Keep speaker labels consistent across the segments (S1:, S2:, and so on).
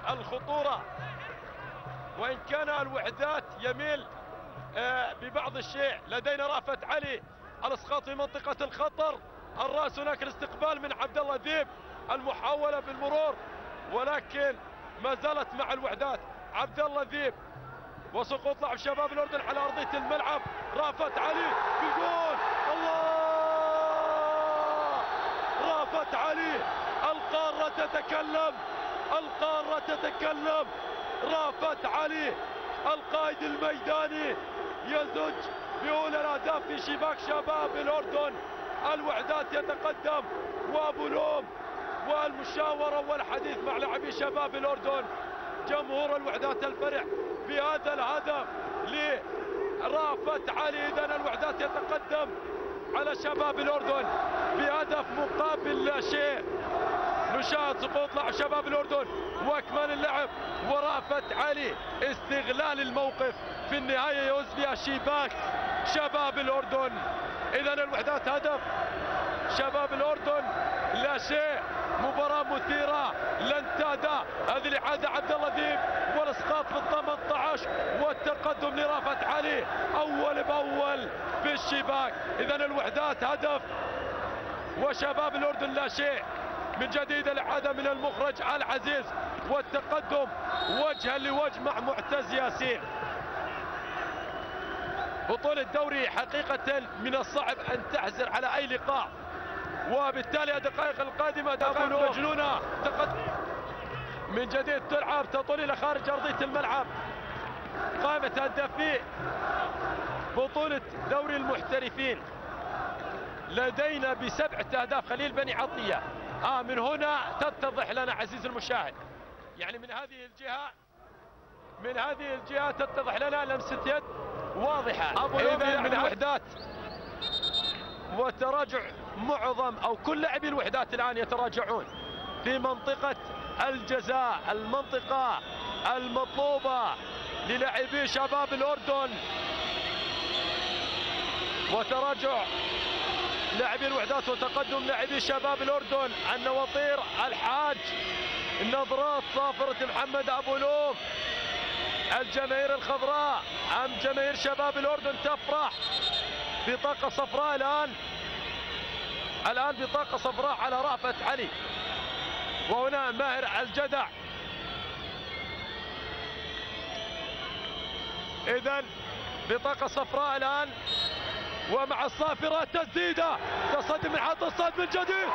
S1: الخطورة، وإن كان الوحدات يميل ببعض الشيء. لدينا رأفت علي الاسقاط في منطقة الخطر، الراس هناك الاستقبال من عبد الله ذيب، المحاولة بالمرور ولكن ما زالت مع الوحدات. عبد الله ذيب وسقوط لاعب شباب الأردن على أرضية الملعب. رأفت علي بالجول، الله! رأفت علي، القارة تتكلم، القارة تتكلم. رأفت علي القائد الميداني يزج بأولى الأهداف في شباك شباب الأردن. الوحدات يتقدم، وأبو لوم والمشاورة والحديث مع لاعبي شباب الأردن. جمهور الوحدات الفرح بهذا الهدف لرأفت علي. إذن الوحدات يتقدم على شباب الأردن بهدف مقابل لا شيء. نشاهد سقوط لاعب شباب الأردن واكمال اللعب، ورأفت علي استغلال الموقف في النهاية يوز بها شباك شباب الأردن. إذن الوحدات هدف، شباب الأردن لا شيء. مباراة مثيرة لن تهدأ. هذه الإعادة عبد الله ذيب والاسقاط في ال18 والتقدم لرأفت علي أول بأول في الشباك. إذن الوحدات هدف وشباب الأردن لا شيء. من جديد الإعادة من المخرج العزيز والتقدم وجها لوجه مع معتز ياسين. بطولة الدوري حقيقة من الصعب أن تحزر على أي لقاء، وبالتالي الدقائق القادمة دقائق مجنونة. من جديد تلعب تطول إلى خارج أرضية الملعب. قائمة هدافي بطولة دوري المحترفين لدينا ب7 أهداف خليل بني عطية. من هنا تتضح لنا عزيز المشاهد، يعني من هذه الجهة تتضح لنا لمسة يد واضحة. أبو لوم من الوحدات، وتراجع معظم أو كل لاعبي الوحدات الآن يتراجعون في منطقة الجزاء، المنطقة المطلوبة للاعبي شباب الأردن. وتراجع لاعبي الوحدات وتقدم لاعبي شباب الأردن. النواطير الحاج، النظرات صافرة محمد أبو لوم. الجماهير الخضراء أم جماهير شباب الأردن تفرح. بطاقة صفراء الآن بطاقة صفراء على رأفت علي، وهنا ماهر الجدع. إذن بطاقة صفراء الآن، ومع الصافرة تسديدة، تصدي من حط الصد من جديد.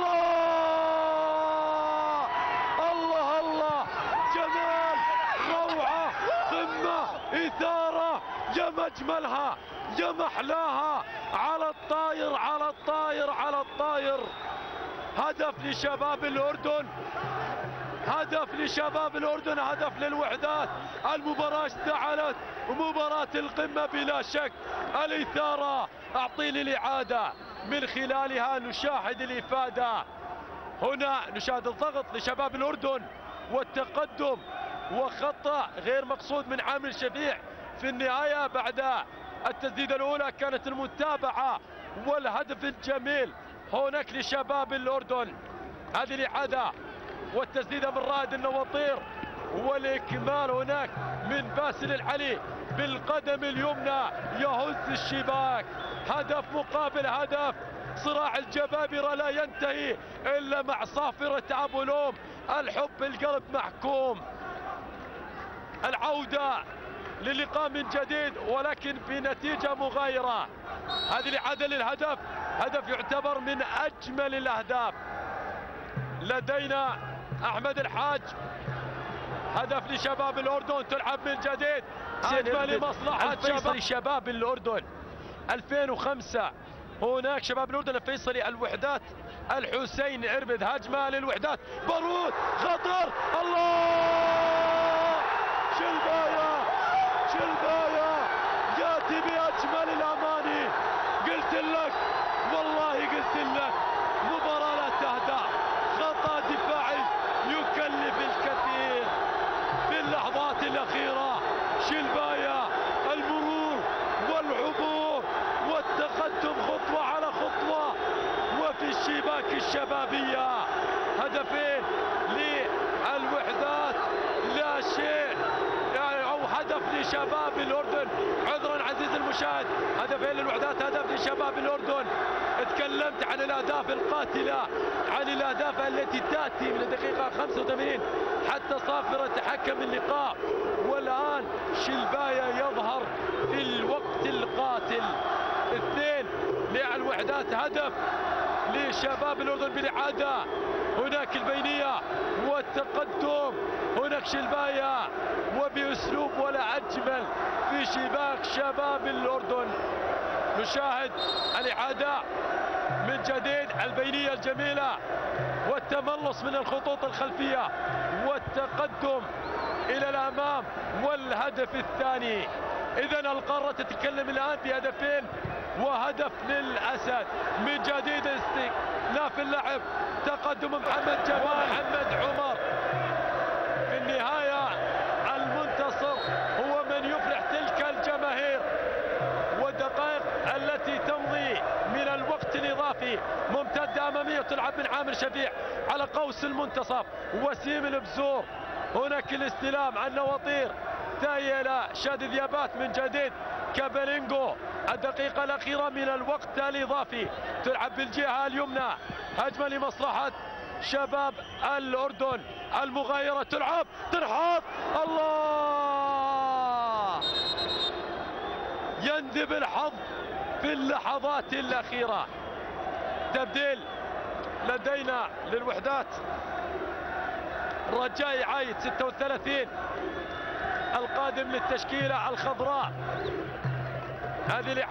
S1: الله الله الله، جمال، روعة، قمة، إثارة، يا مجملها يا محلاها. على الطاير على الطاير على الطاير. هدف لشباب الأردن، هدف لشباب الأردن، هدف للوحدات. المباراة اشتعلت، مباراة القمة بلا شك. الإثارة، أعطيني الإعادة من خلالها نشاهد الإفادة. هنا نشاهد الضغط لشباب الأردن والتقدم، وخطأ غير مقصود من عامل شفيع في النهاية. بعد التسديدة الأولى كانت المتابعة والهدف الجميل هناك لشباب الأردن. هذه الإعادة والتسديدة من رائد النواطير، والإكمال هناك من باسل العلي بالقدم اليمنى يهز الشباك. هدف مقابل هدف. صراع الجبابرة لا ينتهي إلا مع صافرة أبو لوم. الحب القلب محكوم. العودة للقاء من جديد ولكن بنتيجة مغايرة. هذه الإعادة للهدف، هدف يعتبر من أجمل الأهداف. لدينا أحمد الحاج، هدف لشباب الأردن. تلعب من جديد، هجمة لمصلحة شباب الأردن. 2005 هناك شباب الأردن الفيصلي الوحدات الحسين إربد. هجمة للوحدات، بارود، خطر، الله! شلبايا ياتي بأجمل الأماني. قلت لك والله، قلت لك مباراة لا تهدأ. خطأ دفاعي يكلف الكثير في اللحظات الأخيرة. شلبايا، المرور والعبور والتقدم خطوة على خطوة، وفي الشباك الشبابية هدفين للوحدات لشباب الأردن. عذرا عزيزي المشاهد، هدفين للوحدات، هدف لشباب الأردن. تكلمت عن الأهداف القاتلة، عن الأهداف التي تأتي من الدقيقة 85 حتى صافرة حكم اللقاء. والآن شلباية يظهر في الوقت القاتل. 2 للوحدات، هدف لشباب الأردن بالإعادة. هناك البينية والتقدم، هناك شلباية وبأسلوب ولا أجمل في شباك شباب الأردن. نشاهد الإعادة من جديد، البينية الجميلة والتملص من الخطوط الخلفية والتقدم إلى الأمام والهدف الثاني. إذا القارة تتكلم الآن بهدفين وهدف للأسد. من جديد استئناف اللعب، تقدم محمد جمال محمد عمر. في النهاية المنتصر هو من يفرح تلك الجماهير. والدقائق التي تمضي من الوقت الإضافي ممتدة أمامية، تلعب من عامر شفيع على قوس المنتصف، وسيم البزور. هناك الاستلام عن نواطير تايلا شاد ذيابات. من جديد كابلينجو، الدقيقة الأخيرة من الوقت الإضافي، تلعب بالجهة اليمنى، هجمة لمصلحة شباب الأردن. المغايرة تلعب، تنحط، الله، يندب الحظ في اللحظات الأخيرة. تبديل لدينا للوحدات، رجاء يعايد 36 القادم للتشكيلة الخضراء. هذه